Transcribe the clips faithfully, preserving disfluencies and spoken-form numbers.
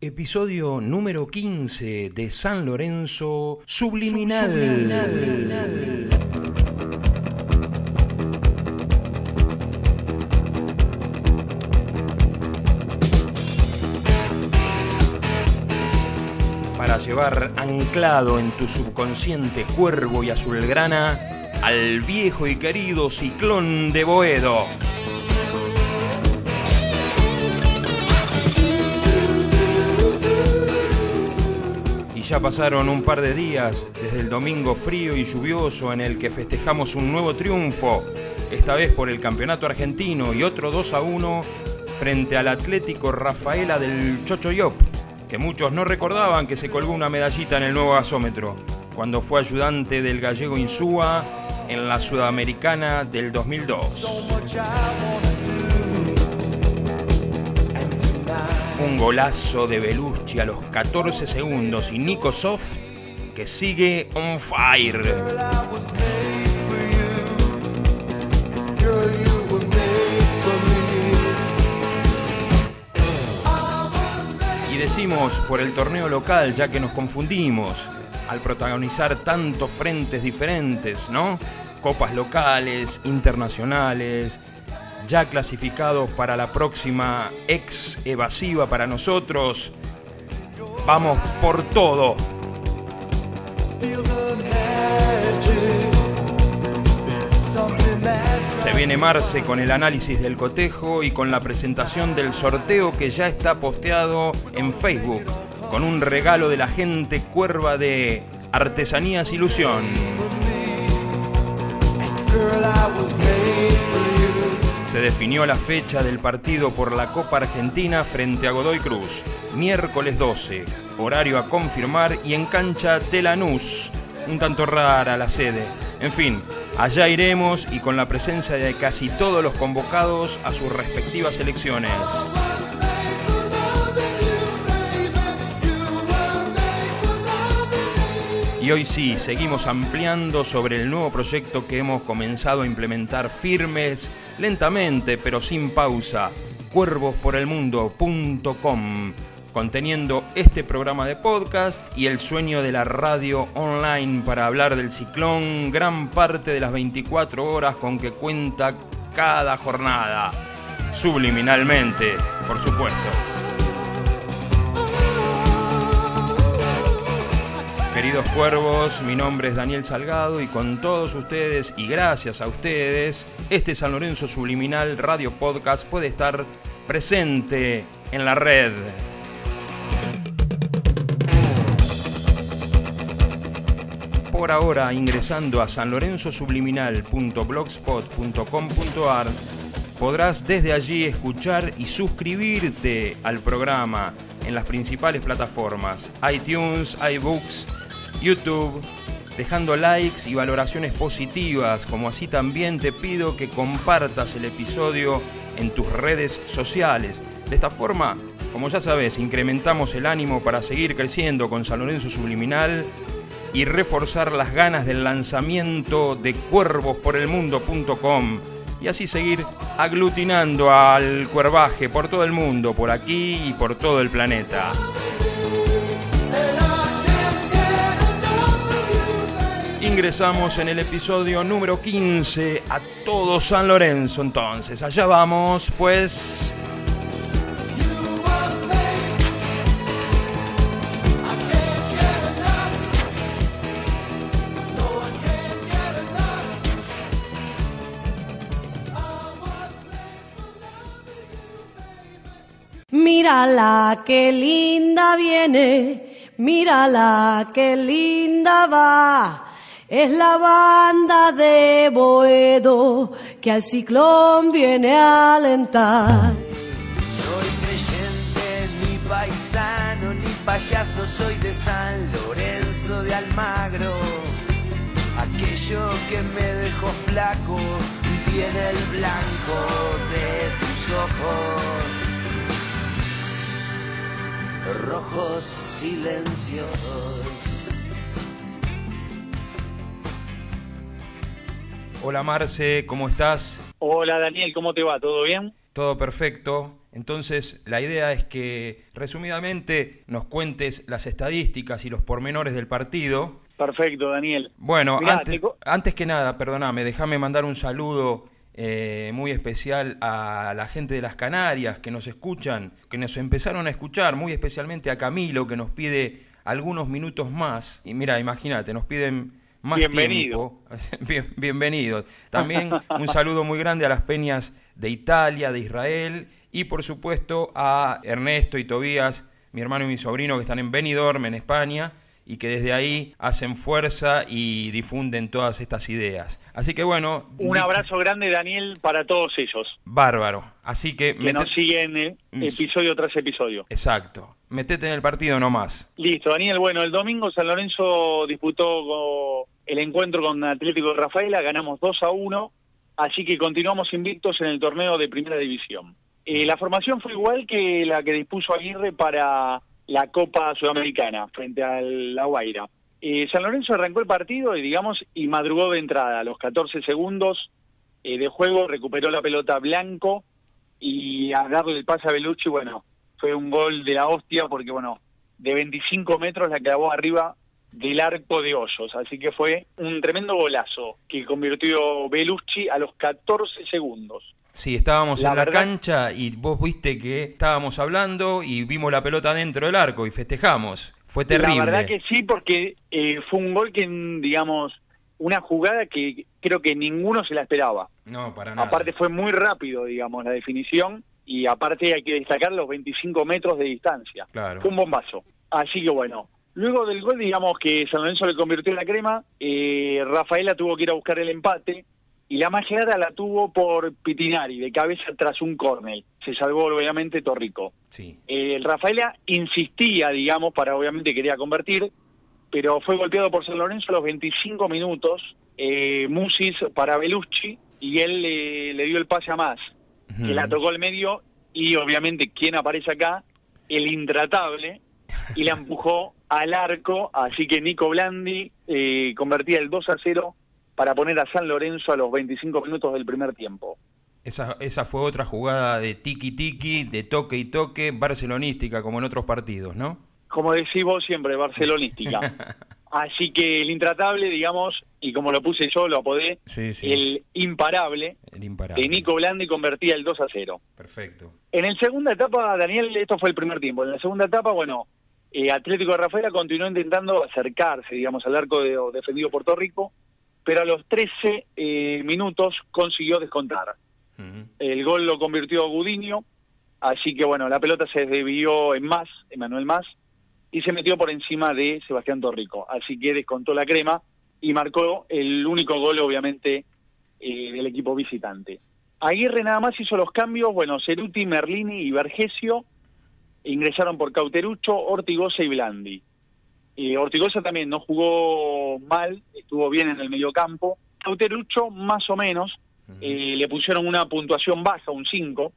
Episodio número quince de San Lorenzo Subliminal. Subliminal. Para llevar anclado en tu subconsciente cuervo y azulgrana al viejo y querido Ciclón de Boedo. Ya pasaron un par de días desde el domingo frío y lluvioso en el que festejamos un nuevo triunfo, esta vez por el campeonato argentino y otro dos a uno frente al Atlético Rafaela del Chochoyop, que muchos no recordaban que se colgó una medallita en el nuevo gasómetro, cuando fue ayudante del gallego Insúa en la Sudamericana del dos mil dos. Un golazo de Belucci a los catorce segundos y Nico Soft que sigue on fire. Y decimos por el torneo local, ya que nos confundimos al protagonizar tantos frentes diferentes, ¿no? Copas locales, internacionales, ya clasificados para la próxima ex evasiva para nosotros. Vamos por todo. Se viene Marce con el análisis del cotejo y con la presentación del sorteo que ya está posteado en Facebook, con un regalo de la gente cuerva de Artesanías Ilusión. Se definió la fecha del partido por la Copa Argentina frente a Godoy Cruz, miércoles doce, horario a confirmar y en cancha de Lanús, un tanto rara la sede. En fin, allá iremos y con la presencia de casi todos los convocados a sus respectivas selecciones. Y hoy sí, seguimos ampliando sobre el nuevo proyecto que hemos comenzado a implementar firmes, lentamente, pero sin pausa, cuervos por el mundo punto com, conteniendo este programa de podcast y el sueño de la radio online para hablar del Ciclón gran parte de las veinticuatro horas con que cuenta cada jornada, subliminalmente, por supuesto. Queridos cuervos, mi nombre es Daniel Salgado y con todos ustedes y gracias a ustedes, este San Lorenzo Subliminal Radio Podcast puede estar presente en la red. Por ahora, ingresando a san lorenzo subliminal punto blogspot punto com punto ar, podrás desde allí escuchar y suscribirte al programa en las principales plataformas, iTunes, iBooks, YouTube, dejando likes y valoraciones positivas, como así también te pido que compartas el episodio en tus redes sociales. De esta forma, como ya sabes, incrementamos el ánimo para seguir creciendo con San Lorenzo Subliminal y reforzar las ganas del lanzamiento de cuervos por el mundo punto com y así seguir aglutinando al cuervaje por todo el mundo, por aquí y por todo el planeta. Ingresamos en el episodio número quince a todo San Lorenzo, entonces, allá vamos, pues. Mírala, qué linda viene, mírala, qué linda va. Es la banda de Boedo que al Ciclón viene a alentar. Soy creyente, ni paisano, ni payaso, soy de San Lorenzo de Almagro. Aquello que me dejó flaco tiene el blanco de tus ojos. Rojos silenciosos. Hola Marce, ¿cómo estás? Hola Daniel, ¿cómo te va? ¿Todo bien? Todo perfecto. Entonces, la idea es que, resumidamente, nos cuentes las estadísticas y los pormenores del partido. Perfecto, Daniel. Bueno, Mirá, antes, te... antes que nada, perdóname, déjame mandar un saludo eh, muy especial a la gente de las Canarias que nos escuchan, que nos empezaron a escuchar, muy especialmente a Camilo, que nos pide algunos minutos más. Y mira, imagínate, nos piden más Bienvenido. tiempo. Bien, bienvenido. También un saludo muy grande a las peñas de Italia, de Israel, y por supuesto a Ernesto y Tobías, mi hermano y mi sobrino, que están en Benidorm, en España, y que desde ahí hacen fuerza y difunden todas estas ideas. Así que bueno... Un dicho... abrazo grande, Daniel, para todos ellos. Bárbaro. Así que... Que metet... nos siguen eh, episodio tras episodio. Exacto. Metete en el partido nomás. Listo, Daniel. Bueno, el domingo San Lorenzo disputó el encuentro con Atlético de Rafaela, ganamos dos a uno, así que continuamos invictos en el torneo de Primera División. Eh, la formación fue igual que la que dispuso Aguirre para la Copa Sudamericana, frente a La Guaira. Eh, San Lorenzo arrancó el partido y, digamos, y madrugó de entrada. A los catorce segundos eh, de juego recuperó la pelota Blanco y a darle el pase a Bellucci, bueno, fue un gol de la hostia porque, bueno, de veinticinco metros la clavó arriba del arco de Hoyos. Así que fue un tremendo golazo que convirtió Bellucci a los catorce segundos. Sí, estábamos la en la verdad... cancha y vos viste que estábamos hablando y vimos la pelota dentro del arco y festejamos. Fue terrible. La verdad que sí, porque eh, fue un gol que, digamos, una jugada que creo que ninguno se la esperaba. No, para nada. Aparte fue muy rápido, digamos, la definición, y aparte hay que destacar los veinticinco metros de distancia. Claro. Fue un bombazo. Así que bueno, luego del gol, digamos que San Lorenzo le convirtió en la crema, eh, Rafaela tuvo que ir a buscar el empate, y la más clara la tuvo por Pitinari, de cabeza tras un córner. Se salvó obviamente Torrico. Sí. Eh, el Rafaela insistía, digamos, para obviamente quería convertir, pero fue golpeado por San Lorenzo a los veinticinco minutos, eh, Musis para Bellucci, y él eh, le dio el pase a Más, uh-huh. que la tocó al medio, y obviamente, ¿quién aparece acá? El intratable, y la empujó al arco, así que Nico Blandi eh, convertía el dos a cero para poner a San Lorenzo a los veinticinco minutos del primer tiempo. Esa, esa fue otra jugada de tiki-tiki, de toque y toque, barcelonística, como en otros partidos, ¿no? Como decís vos siempre, barcelonística. Así que el intratable, digamos, y como lo puse yo, lo apodé, sí, sí. El imparable, el imparable, de Nico Blandi convertía el dos a cero. Perfecto. En la segunda etapa, Daniel, esto fue el primer tiempo. En la segunda etapa, bueno, eh, Atlético de Rafaela continuó intentando acercarse, digamos, al arco de, defendido por Torrico, pero a los trece eh, minutos consiguió descontar. Uh-huh. El gol lo convirtió Gudiño, así que bueno, la pelota se desvió en Más, Emanuel Más, y se metió por encima de Sebastián Torrico, así que descontó la crema y marcó el único gol, obviamente, eh, del equipo visitante. Aguirre nada más hizo los cambios, bueno, Ceruti, Merlini y Vergesio ingresaron por Cauterucho, Ortigosa y Blandi. Eh, Ortigosa también no jugó mal, estuvo bien en el mediocampo. Cauterucho más o menos, uh-huh. eh, le pusieron una puntuación baja, un cinco,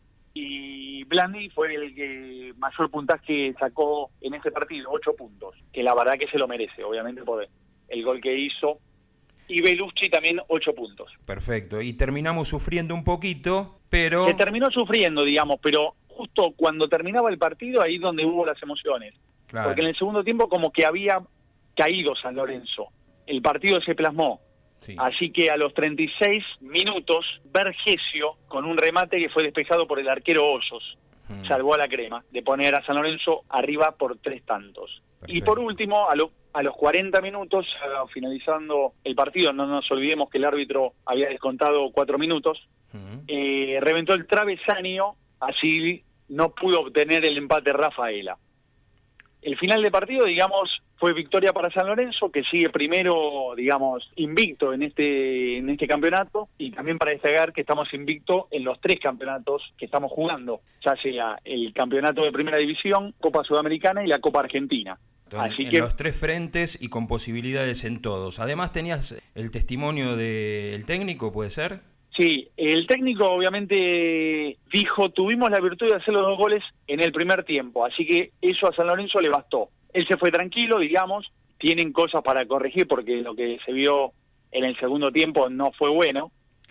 y Blandi fue el que mayor puntaje sacó en ese partido, ocho puntos, que la verdad que se lo merece, obviamente por el gol que hizo. Y Bellucci también ocho puntos. Perfecto, y terminamos sufriendo un poquito, pero... Se terminó sufriendo, digamos, pero justo cuando terminaba el partido, ahí es donde hubo las emociones. Claro. Porque en el segundo tiempo como que había caído San Lorenzo. El partido se plasmó. Sí. Así que a los treinta y seis minutos, Vergesio, con un remate que fue despejado por el arquero Hoyos, hmm. salvó a la crema de poner a San Lorenzo arriba por tres tantos. Perfecto. Y por último, a, lo, a los cuarenta minutos, finalizando el partido, no nos olvidemos que el árbitro había descontado cuatro minutos, hmm. eh, reventó el travesaño, así no pudo obtener el empate Rafaela. El final de partido, digamos, fue victoria para San Lorenzo, que sigue primero, digamos, invicto en este en este campeonato, y también para destacar que estamos invicto en los tres campeonatos que estamos jugando, ya sea el campeonato de Primera División, Copa Sudamericana y la Copa Argentina. Entonces, Así en que... los tres frentes y con posibilidades en todos. Además, ¿tenías el testimonio del técnico, puede ser? Sí, el técnico obviamente dijo, tuvimos la virtud de hacer los dos goles en el primer tiempo, así que eso a San Lorenzo le bastó. Él se fue tranquilo, digamos, tienen cosas para corregir porque lo que se vio en el segundo tiempo no fue bueno,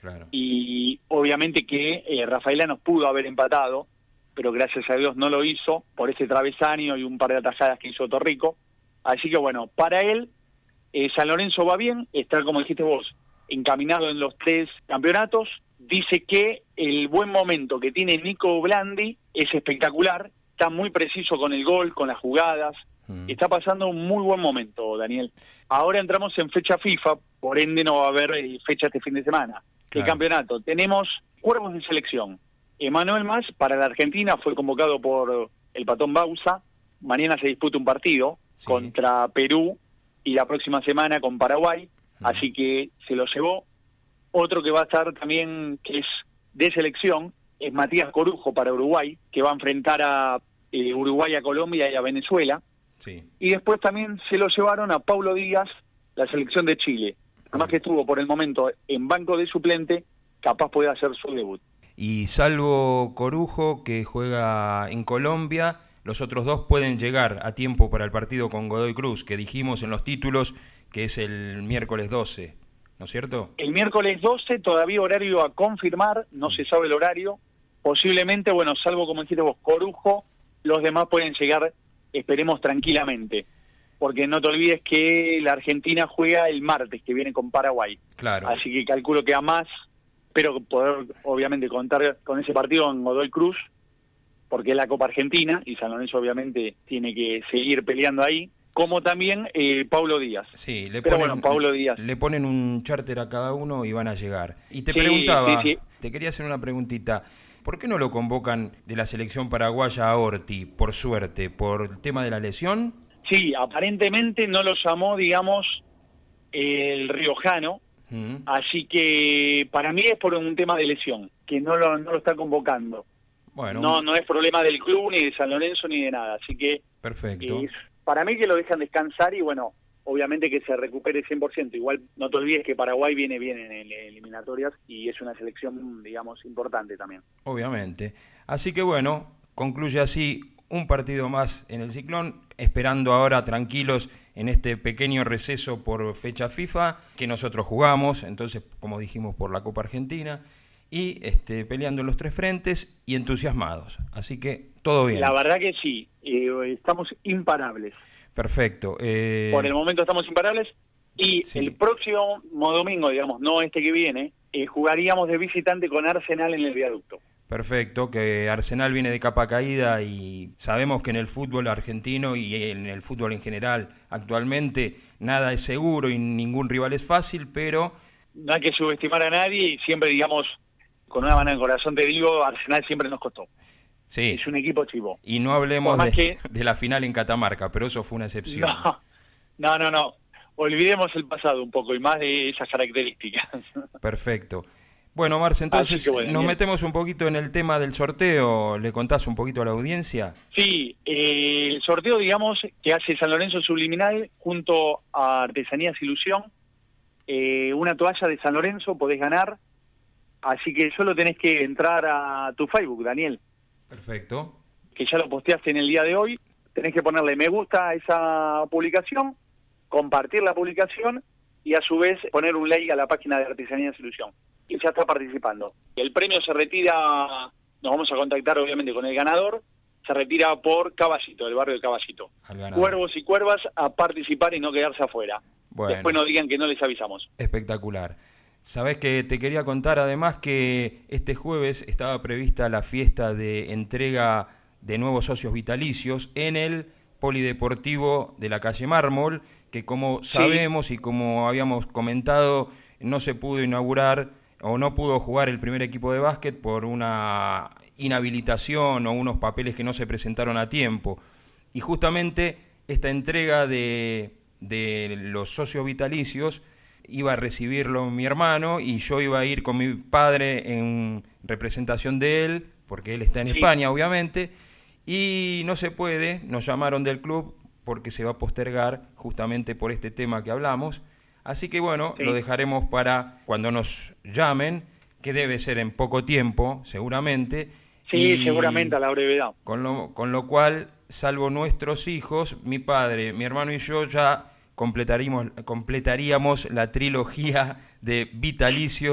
Claro. Y obviamente que eh, Rafaela nos pudo haber empatado, pero gracias a Dios no lo hizo por ese travesaño y un par de atajadas que hizo Torrico. Así que bueno, para él, eh, San Lorenzo va bien, está, como dijiste vos, encaminado en los tres campeonatos. Dice que el buen momento que tiene Nico Blandi es espectacular, está muy preciso con el gol, con las jugadas, mm. está pasando un muy buen momento, Daniel. Ahora entramos en fecha FIFA, por ende no va a haber eh, fecha este fin de semana. Claro. El campeonato, tenemos cuervos de selección. Emanuel Mas, para la Argentina, fue convocado por el Patón Bausa. Mañana se disputa un partido sí. contra Perú y la próxima semana con Paraguay, mm. así que se lo llevó. Otro que va a estar también, que es de selección, es Matías Corujo para Uruguay, que va a enfrentar a eh, Uruguay, a Colombia y a Venezuela. Sí. Y después también se lo llevaron a Paulo Díaz, la selección de Chile. Además que estuvo por el momento en banco de suplente, capaz puede hacer su debut. Y salvo Corujo, que juega en Colombia, los otros dos pueden llegar a tiempo para el partido con Godoy Cruz, que dijimos en los títulos que es el miércoles doce. ¿No es cierto? El miércoles doce, todavía horario a confirmar, no se sabe el horario. Posiblemente, bueno, salvo como dijiste vos, Corujo, los demás pueden llegar, esperemos, tranquilamente. Porque no te olvides que la Argentina juega el martes, que viene con Paraguay. Claro. Así que calculo que a más, espero poder, obviamente, contar con ese partido en Godoy Cruz, porque es la Copa Argentina, y San Lorenzo, obviamente, tiene que seguir peleando ahí. Como también eh, Paulo Díaz. Sí, le Pero ponen, bueno, Paulo Díaz. le ponen un charter a cada uno y van a llegar. Y te sí, preguntaba, sí, sí. te quería hacer una preguntita. ¿Por qué no lo convocan de la selección paraguaya a Orti, por suerte? ¿Por el tema de la lesión? Sí, aparentemente no lo llamó, digamos, el riojano. Mm. Así que para mí es por un tema de lesión, que no lo, no lo está convocando. Bueno, no, no es problema del club, ni de San Lorenzo, ni de nada. Así que... Perfecto. Es, para mí que lo dejan descansar y bueno, obviamente que se recupere cien por ciento. Igual no te olvides que Paraguay viene bien en eliminatorias y es una selección, digamos, importante también. Obviamente. Así que bueno, concluye así un partido más en el Ciclón, esperando ahora tranquilos en este pequeño receso por fecha FIFA que nosotros jugamos, entonces como dijimos por la Copa Argentina, y este, peleando en los tres frentes y entusiasmados. Así que todo bien. La verdad que sí, eh, estamos imparables. Perfecto. Eh... Por el momento estamos imparables y sí. El próximo domingo, digamos, no este que viene, eh, jugaríamos de visitante con Arsenal en el Viaducto. Perfecto, que Arsenal viene de capa caída y sabemos que en el fútbol argentino y en el fútbol en general actualmente nada es seguro y ningún rival es fácil, pero... No hay que subestimar a nadie y siempre, digamos... Con una mano en el corazón te digo, Arsenal siempre nos costó. Sí. Es un equipo chivo. Y no hablemos de, que... de la final en Catamarca, pero eso fue una excepción. No, no, no, no. Olvidemos el pasado un poco y más de esas características. Perfecto. Bueno, Marce, entonces bueno, nos bien. metemos un poquito en el tema del sorteo. ¿Le contás un poquito a la audiencia? Sí, eh, el sorteo, digamos, que hace San Lorenzo Subliminal junto a Artesanías Ilusión. Eh, una toalla de San Lorenzo podés ganar. Así que solo tenés que entrar a tu Facebook, Daniel. Perfecto. Que ya lo posteaste en el día de hoy. Tenés que ponerle me gusta a esa publicación, compartir la publicación y a su vez poner un like a la página de Artesanías Ilusión. Y ya está participando. El premio se retira, nos vamos a contactar obviamente con el ganador, se retira por Caballito, del barrio de Caballito. Cuervos y cuervas a participar y no quedarse afuera. Bueno. Después no digan que no les avisamos. Espectacular. Sabés que te quería contar además que este jueves estaba prevista la fiesta de entrega de nuevos socios vitalicios en el Polideportivo de la calle Mármol, que como sabemos sí. y como habíamos comentado, no se pudo inaugurar o no pudo jugar el primer equipo de básquet por una inhabilitación o unos papeles que no se presentaron a tiempo. Y justamente esta entrega de, de los socios vitalicios iba a recibirlo mi hermano y yo iba a ir con mi padre en representación de él, porque él está en sí. España, obviamente, y no se puede, nos llamaron del club porque se va a postergar justamente por este tema que hablamos, así que bueno, sí. lo dejaremos para cuando nos llamen, que debe ser en poco tiempo, seguramente. Sí, y seguramente a la brevedad. Con lo, con lo cual, salvo nuestros hijos, mi padre, mi hermano y yo ya... Completaríamos, completaríamos la trilogía de vitalicios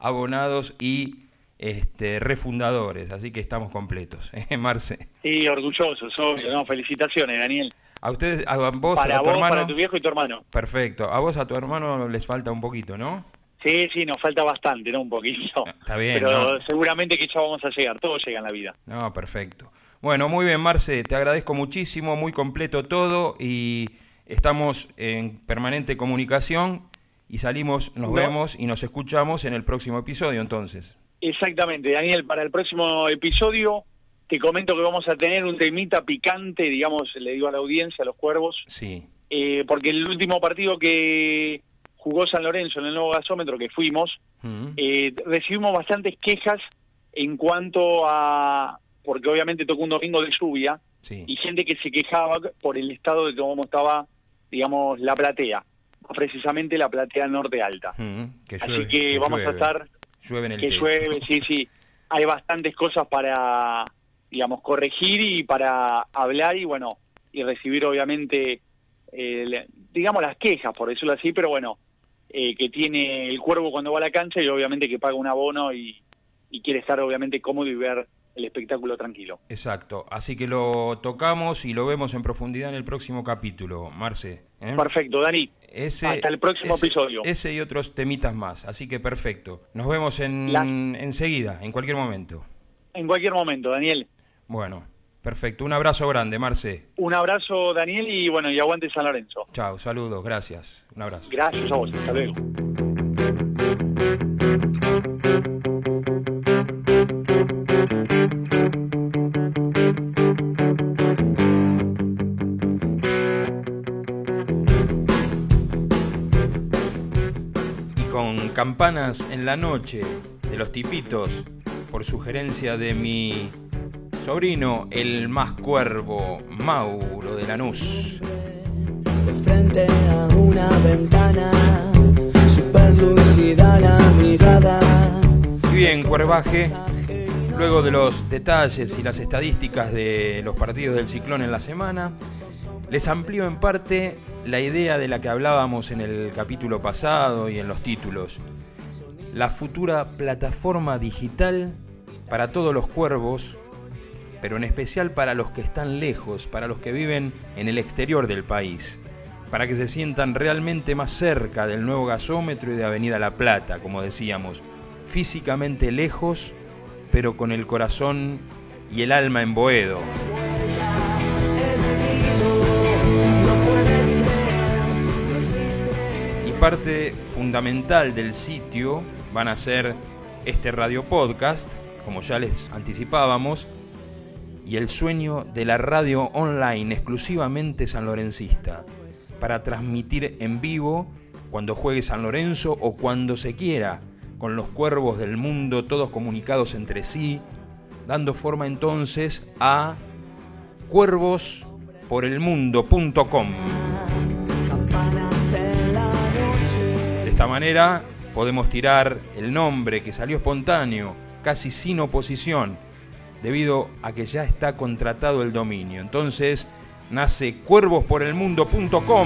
abonados y este, refundadores, así que estamos completos, ¿eh, Marce? Sí, orgullosos, obvio, no, felicitaciones, Daniel. A ustedes, a vos, para a tu vos, hermano. Para tu viejo y tu hermano. Perfecto. A vos, a tu hermano les falta un poquito, ¿no? Sí, sí, nos falta bastante, ¿no? Un poquito. Está bien, pero ¿no? Seguramente que ya vamos a llegar, todo llega en la vida. No, perfecto. Bueno, muy bien, Marce, te agradezco muchísimo, muy completo todo y estamos en permanente comunicación y salimos, nos No. vemos y nos escuchamos en el próximo episodio, entonces. Exactamente, Daniel, para el próximo episodio te comento que vamos a tener un temita picante, digamos, le digo a la audiencia, a los cuervos, Sí. eh, porque el último partido que jugó San Lorenzo en el nuevo gasómetro que fuimos, Mm. eh, recibimos bastantes quejas en cuanto a, porque obviamente tocó un domingo de lluvia, Sí. y gente que se quejaba por el estado de cómo estaba, digamos, la platea, precisamente la platea norte alta. Mm, que Así llueve, que, que vamos llueve. a estar, Llueve en el que techo. llueve, sí, sí, hay bastantes cosas para, digamos, corregir y para hablar y, bueno, y recibir, obviamente, eh, le- digamos, las quejas, por decirlo así, pero bueno, eh, que tiene el cuervo cuando va a la cancha y obviamente que paga un abono y, y quiere estar, obviamente, cómodo y ver el espectáculo tranquilo. Exacto. Así que lo tocamos y lo vemos en profundidad en el próximo capítulo, Marce. ¿eh? Perfecto, Dani. Ese, Hasta el próximo ese- episodio. Ese y otros temitas más. Así que perfecto. Nos vemos en La- enseguida, en cualquier momento. En cualquier momento, Daniel. Bueno, perfecto. Un abrazo grande, Marce. Un abrazo, Daniel, y bueno, y aguante San Lorenzo. Chao, saludos, gracias. Un abrazo. Gracias a vos, hasta luego. Y con Campanas en la Noche de los Tipitos, por sugerencia de mi sobrino, el más cuervo, Mauro de Lanús. De frente a una ventana, super lúcida la mirada. Y bien, Cuervaje, luego de los detalles y las estadísticas de los partidos del Ciclón en la semana, les amplío en parte la idea de la que hablábamos en el capítulo pasado y en los títulos. La futura plataforma digital para todos los cuervos, pero en especial para los que están lejos, para los que viven en el exterior del país, para que se sientan realmente más cerca del nuevo gasómetro y de Avenida La Plata, como decíamos, físicamente lejos, pero con el corazón y el alma en Boedo. Y parte fundamental del sitio van a ser este radio podcast, como ya les anticipábamos, y el sueño de la radio online exclusivamente sanlorencista, para transmitir en vivo cuando juegue San Lorenzo o cuando se quiera, con los cuervos del mundo todos comunicados entre sí, dando forma entonces a cuervos por el mundo punto com. De esta manera podemos tirar el nombre que salió espontáneo, casi sin oposición, debido a que ya está contratado el dominio. Entonces nace cuervos por el mundo punto com.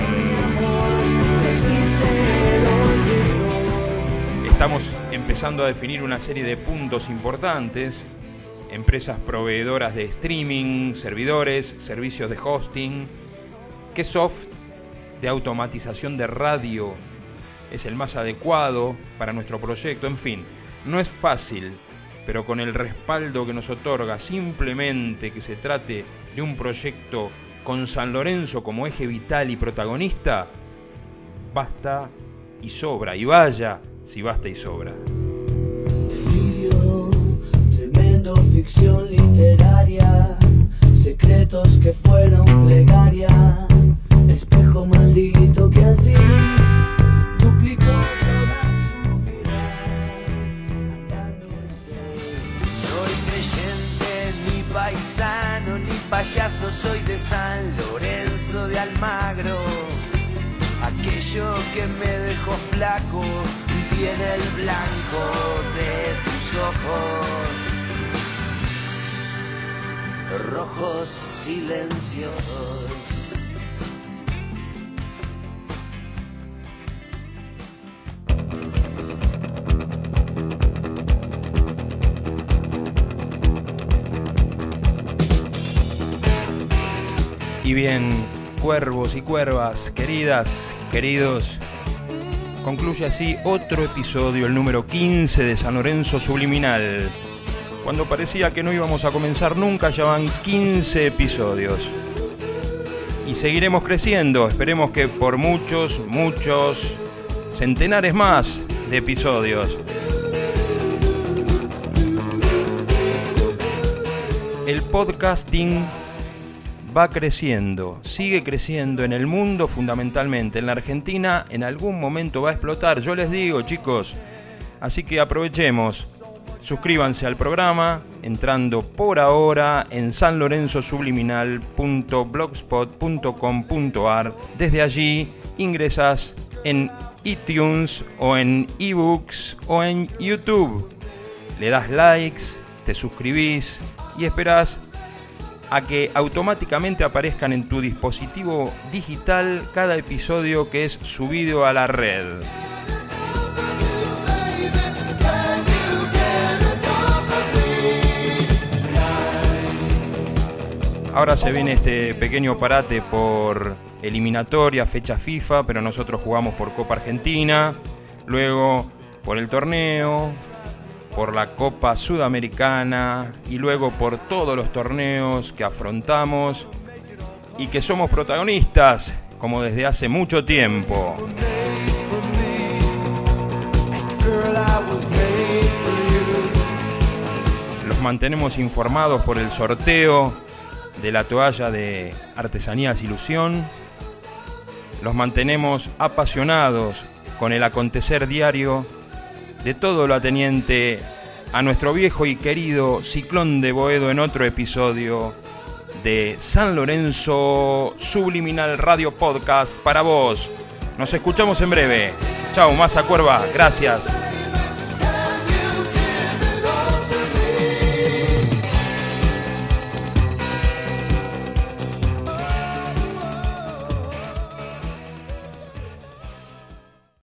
Estamos empezando a definir una serie de puntos importantes: empresas proveedoras de streaming, servidores, servicios de hosting, qué soft de automatización de radio es el más adecuado para nuestro proyecto. En fin, no es fácil, pero con el respaldo que nos otorga simplemente que se trate de un proyecto con San Lorenzo como eje vital y protagonista, basta y sobra, y vaya si basta y sobra. Delirio, tremendo ficción literaria, secretos que fueron plegaria, espejo maldito que al fin duplicó toda su vida, andando entre... Soy creyente, ni paisano, ni payaso, soy de San Lorenzo de Almagro. Aquello que me dejó flaco tiene el blanco de tus ojos, rojos silenciosos. Y bien, cuervos y cuervas, queridas, queridos, concluye así otro episodio, el número quince de San Lorenzo Subliminal. Cuando parecía que no íbamos a comenzar nunca, ya van quince episodios. Y seguiremos creciendo, esperemos que por muchos, muchos, centenares más de episodios. El podcasting va creciendo, sigue creciendo en el mundo fundamentalmente. En la Argentina en algún momento va a explotar, yo les digo, chicos. Así que aprovechemos. Suscríbanse al programa entrando por ahora en san lorenzo subliminal punto blogspot punto com punto ar. Desde allí ingresas en iTunes o en eBooks o en YouTube. Le das likes, te suscribís y esperás a que automáticamente aparezcan en tu dispositivo digital cada episodio que es subido a la red. Ahora se viene este pequeño parate por eliminatoria, fecha FIFA, pero nosotros jugamos por Copa Argentina, luego por el torneo, por la Copa Sudamericana y luego por todos los torneos que afrontamos y que somos protagonistas como desde hace mucho tiempo. Los mantenemos informados por el sorteo de la toalla de Artesanías Ilusión. Los mantenemos apasionados con el acontecer diario de todo lo ateniente a nuestro viejo y querido Ciclón de Boedo en otro episodio de San Lorenzo Subliminal Radio Podcast para vos. Nos escuchamos en breve. Chau, masa cuerva. Gracias.